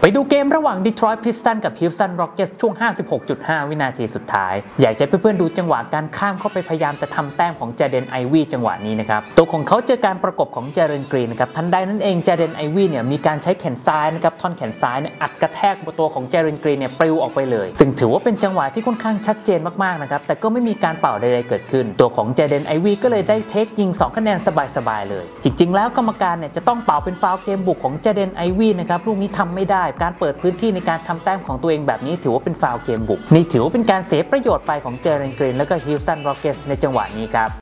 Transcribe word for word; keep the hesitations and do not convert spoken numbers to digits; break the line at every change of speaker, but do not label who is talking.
ไปดูเกมระหว่าง Detroit Pistons กับ Houston Rockets ช่วง ห้าสิบหกจุดห้า วินาทีสุดท้ายอยากจะให้เพื่อนๆดูจังหวะการข้ามเข้าไปพยายามจะทำแต้มของเจเดนไอวี่จังหวะนี้นะครับตัวของเขาเจอการประกบของเจเรนกรีนนะครับทันใดนั้นเองเจเดนไอวี่เนี่ยมีการใช้แขนซ้ายนะครับท่อนแขนซ้ายเนี่ยอัดกระแทกตัวของเจเรนกรีนเนี่ยปลิวออกไปเลยซึ่งถือว่าเป็นจังหวะที่ค่อนข้างชัดเจนมากๆนะครับแต่ก็ไม่มีการเป่าใดๆเกิดขึ้นตัวของเจเดนไอวี่ก็เลยได้เทคยิงสองคะแนนสบายๆเลยจริงๆแล้วกรรมการเนี่ยจะต้องเป่าเป็นฟาวล์เกมบุกของเจเดนไอวี่นะครับลูกนี้ทำไม่ได้การเปิดพื้นที่ในการทำแต้มของตัวเองแบบนี้ถือว่าเป็นฟาวล์เกมบุกนี่ถือว่าเป็นการเสียประโยชน์ไปของเจเรนกรีนแล้วก็ Houston Rockets ในจังหวะนี้ครับ